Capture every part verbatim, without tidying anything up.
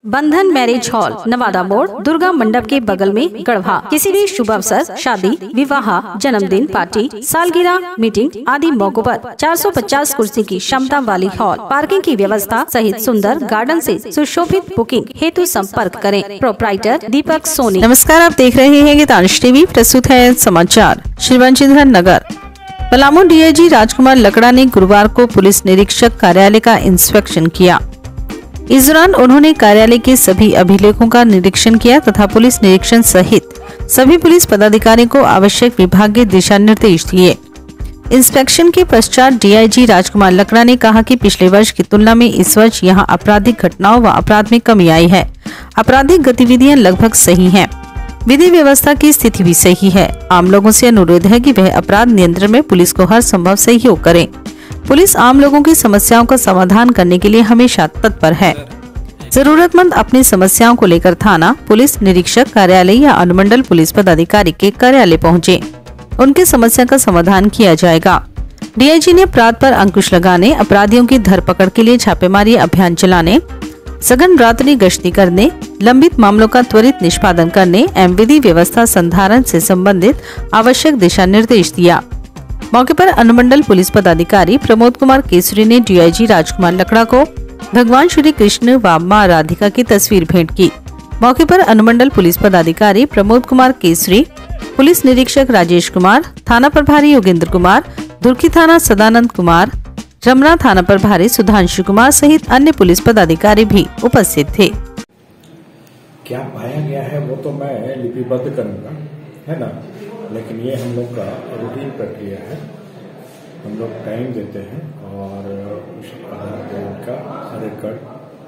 बंधन marriage hall, Nawada मोड़, दुर्गा मंडप के बगल में, गढ़वा। किसी भी शुभ अवसर, शादी, विवाह, जन्मदिन पार्टी, सालगिरह, मीटिंग आदि मौकों पर चार सौ पचास कुर्सी की क्षमता वाली हॉल, पार्किंग की व्यवस्था सहित सुंदर गार्डन से सुशोभित। बुकिंग हेतु संपर्क करें। प्रोप्राइटर दीपक सोनी। नमस्कार, आप देख रहे हैं गीतांश टीवी। प्रस्तुत है समाचार। श्री वंशीधर नगर पलामू डीआईजी राजकुमार लकड़ा ने गुरुवार को पुलिस निरीक्षक कार्यालय का इंस्पेक्शन किया। इस दौरान उन्होंने कार्यालय के सभी अभिलेखों का निरीक्षण किया तथा पुलिस निरीक्षण सहित सभी पुलिस पदाधिकारियों को आवश्यक विभागीय दिशा निर्देश दिए। इंस्पेक्शन के पश्चात डीआईजी राजकुमार लकड़ा ने कहा कि पिछले वर्ष की तुलना में इस वर्ष यहां आपराधिक घटनाओं व अपराध में कमी आई है। आपराधिक गतिविधियां लगभग सही हैं। विधि व्यवस्था की स्थिति भी सही है। आम लोगों से अनुरोध है कि वह अपराध नियंत्रण में पुलिस को हर संभव सहयोग करें। पुलिस आम लोगों की समस्याओं का समाधान करने के लिए हमेशा तत्पर है। जरूरतमंद अपनी समस्याओं को लेकर थाना, पुलिस निरीक्षक कार्यालय या अनुमंडल पुलिस पदाधिकारी के कार्यालय पहुंचे। उनकी समस्या का समाधान किया जाएगा। डीआईजी ने अपराध पर अंकुश लगाने, अपराधियों की धरपकड़ के लिए छापेमारी अभियान चलाने, सघन रात्रि गश्ती करने, लंबित मामलों का त्वरित निष्पादन करने एवं विधि व्यवस्था संधारण से संबंधित आवश्यक दिशा निर्देश दिया। मौके पर अनुमंडल पुलिस पदाधिकारी प्रमोद कुमार केसरी ने डीआईजी राजकुमार लकड़ा को भगवान श्री कृष्ण व मां राधिका की तस्वीर भेंट की। मौके पर अनुमंडल पुलिस पदाधिकारी प्रमोद कुमार केसरी, पुलिस निरीक्षक राजेश कुमार, थाना प्रभारी योगेंद्र कुमार, दुर्की थाना सदानंद कुमार, रमना थाना प्रभारी सुधांशु कुमार सहित अन्य पुलिस पदाधिकारी भी उपस्थित थे। क्या पाया गया है वो तो मैं लिपिबद्ध करूंगा, है ना, लेकिन ये हम लोग का रूटीन प्रक्रिया है। हम लोग टाइम देते हैं और उस आधार पर का रिकॉर्ड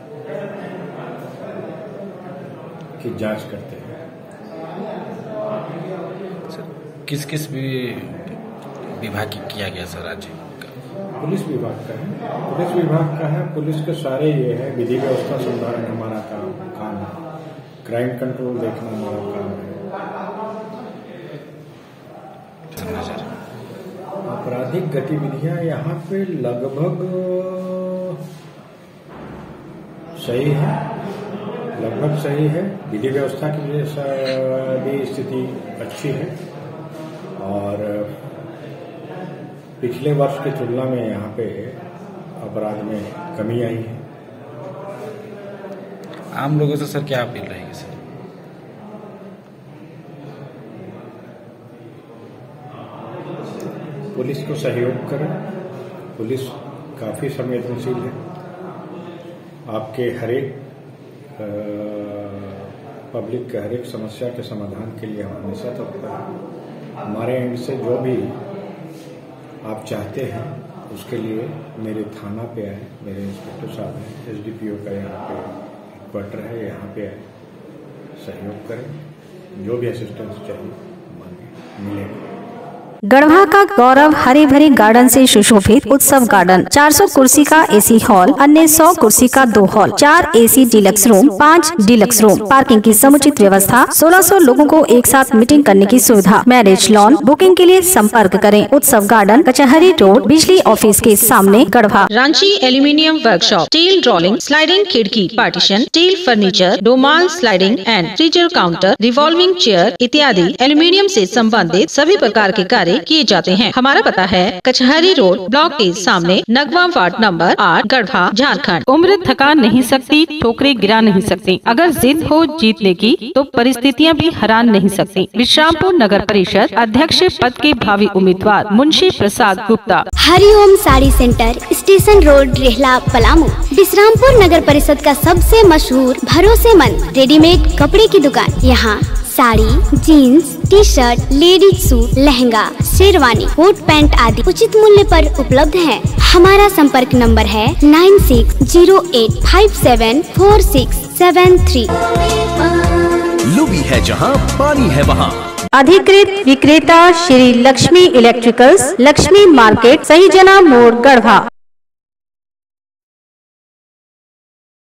की जांच करते हैं। किस किस भी विभाग की किया गया सर? राज्य पुलिस विभाग का है, पुलिस विभाग का है। पुलिस के सारे ये है, विधि व्यवस्था सुधारना हमारा काम काम है, क्राइम कंट्रोल देखना हमारा काम है। आपराधिक गतिविधियां यहाँ पे लगभग सही है, लगभग सही है। विधि व्यवस्था की भी स्थिति अच्छी है और पिछले वर्ष की तुलना में यहाँ पे अपराध में कमी आई है। आम लोगों से सर क्या अपील रहेगी सर? पुलिस को सहयोग करें। पुलिस काफी संवेदनशील है। आपके हरेक पब्लिक के हरेक समस्या के समाधान के लिए हम हमेशा तत्पर हैं। हमारे एंड से जो भी आप चाहते हैं उसके लिए मेरे थाना पे आए, मेरे इंस्पेक्टर साहब हैं, एसडीपीओ का यहाँ पे क्वार्टर है, यहाँ पे आए, सहयोग करें। जो भी असिस्टेंस चाहिए मांगे, मिलेगा। गढ़वा का गौरव हरे भरे गार्डन से सुशोभित उत्सव गार्डन, चार सौ कुर्सी का एसी हॉल, अन्य सौ कुर्सी का दो हॉल, चार एसी डिलक्स रूम, पाँच डिलक्स रूम, पार्किंग की समुचित व्यवस्था, सोलह सौ लोगों को एक साथ मीटिंग करने की सुविधा, मैरिज लॉन। बुकिंग के लिए संपर्क करें। उत्सव गार्डन, कचहरी रोड, बिजली ऑफिस के सामने, Garhwa. Ranchi aluminium workshop, steel rolling, sliding खिड़की, पार्टीशन, स्टील फर्नीचर, डोमाल sliding and freezer counter, revolving chair इत्यादि एल्यूमिनियम से संबंधित सभी प्रकार के कार्य किए जाते हैं। हमारा पता है कचहरी रोड, ब्लॉक के सामने, नगवा वार्ड नंबर आठ, गढ़वा, झारखंड। उम्र थका नहीं सकती, ठोकरे गिरा नहीं सकती। अगर जिद हो जीतने की तो परिस्थितियां भी हरा नहीं सकती। विश्रामपुर नगर परिषद अध्यक्ष पद के भावी उम्मीदवार Munshi Prasad Gupta. Hariom sari centre, station road, Rehla, Palamu. Bishrampur नगर परिषद का सबसे मशहूर भरोसेमंद रेडीमेड कपड़े की दुकान। यहाँ sari, jeans, T shirt, ladies suit, lehenga, sherwani, coat pant आदि उचित मूल्य पर उपलब्ध है। हमारा संपर्क नंबर है nine six zero eight five seven four six seven three. Lubi है जहां पानी है वहां। अधिकृत विक्रेता श्री लक्ष्मी इलेक्ट्रिकल्स, लक्ष्मी मार्केट, सही जना मोड़, गढ़वा।